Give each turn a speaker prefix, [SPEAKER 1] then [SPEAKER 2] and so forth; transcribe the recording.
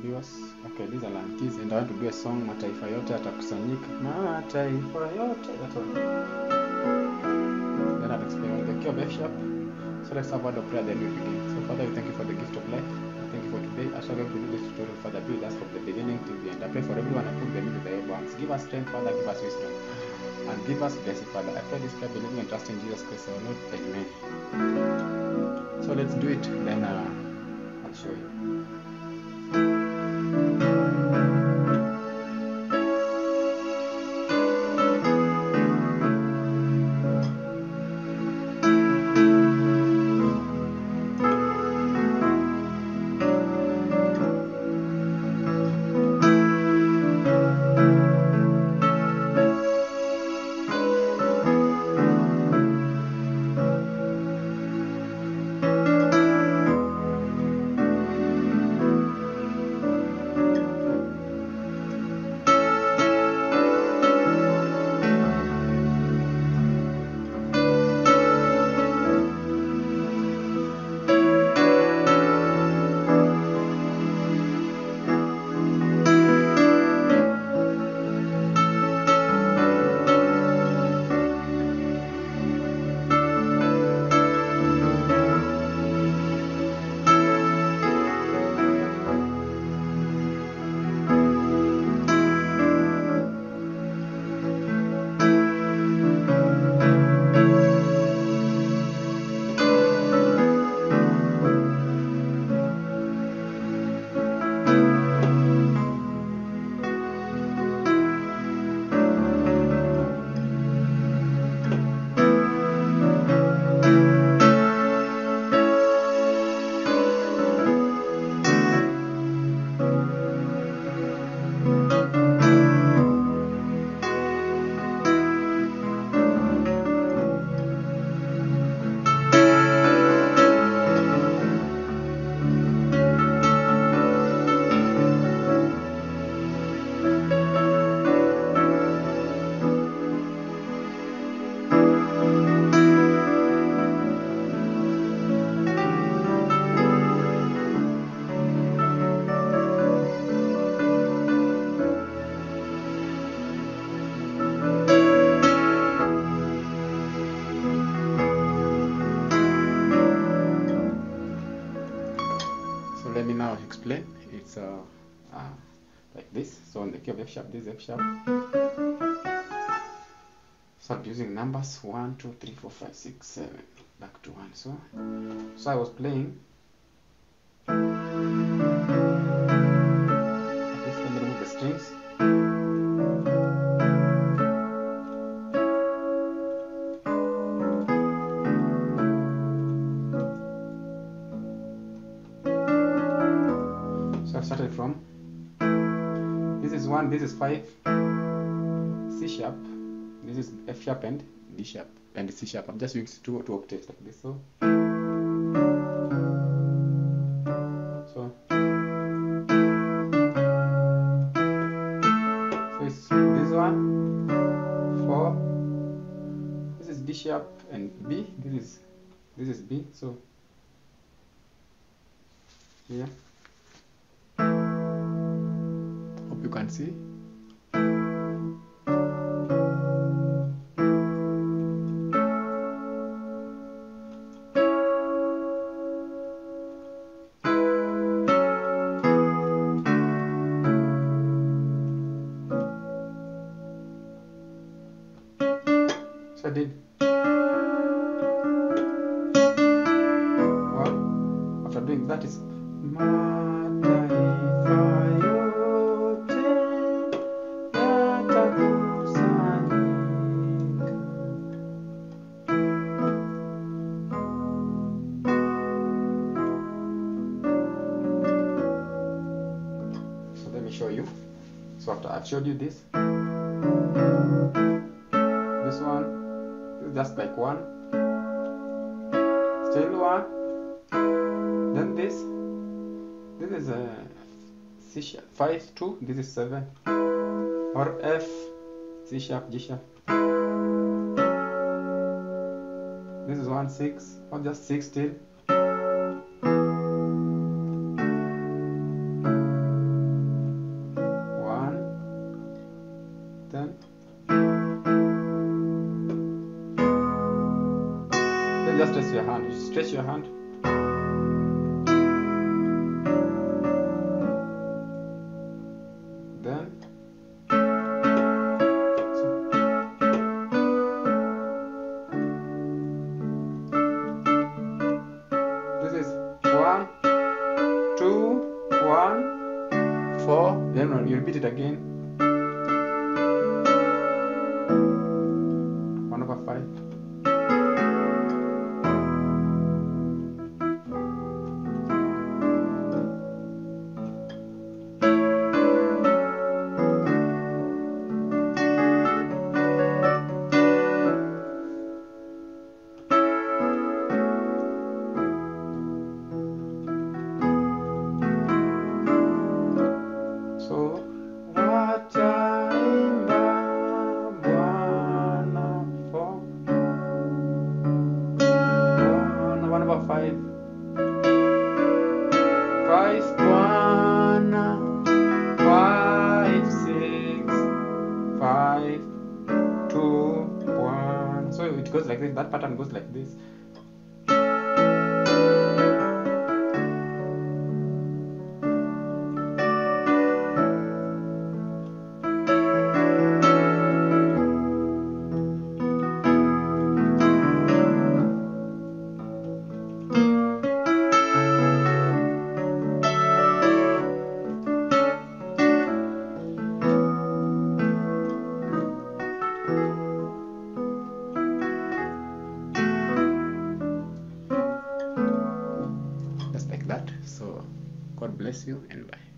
[SPEAKER 1] tunaambiwa okay, these are land keys and I want to do a song mataifa yote atakusanyika, mataifa yote, that one. Then I'll explain the key of F sharp. So let's have a word of prayer, then we begin. So Father, we thank you for the gift of life. I thank you for today. As we're going to do this tutorial, Father, be with us from the beginning till the end. I pray for everyone and put them into the hands. Give us strength, Father, give us wisdom. And give us blessing, Father. I pray this prayer, believing and trusting in Jesus Christ, our Lord. Amen. So let's do it, then I'll show you. Let me now explain. It's like this. So on the key of F sharp, this is F sharp. So I'm using numbers 1, 2, 3, 4, 5, 6, 7, back to 1. So I was playing. Let me remove the strings. Started from this is 1, this is 5, C sharp, this is F sharp and D sharp and C sharp. I'm just using two octaves like this. So it's this one 4, this is D sharp and B, this is B. So here you can see. So I did well. After doing that is show you. So after I've showed you this one is just like 1, still 1, then this is a C sharp 5, 2, this is 7, or F, C sharp, G sharp, this is 1, 6, or just 6 still, stretch your hand. Stretch your hand. Then this is 1, 2, 1, 4. Then you repeat it again. 1/5. So wachaimba Bwana for Bwana 1/5. Christ Bwana 5, 6, 5, 2, 1. So it goes like this. That pattern goes like this. Just like that. So God bless you and bye.